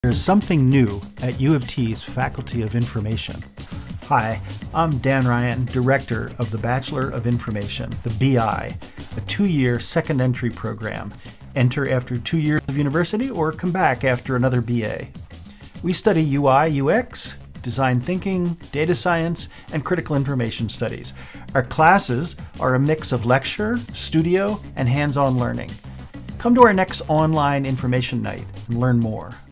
There's something new at U of T's Faculty of Information. Hi, I'm Dan Ryan, Director of the Bachelor of Information, the BI, a 2-year second entry program. Enter after 2 years of university or come back after another BA. We study UI, UX, design thinking, data science, and critical information studies. Our classes are a mix of lecture, studio, and hands-on learning. Come to our next online information night and learn more.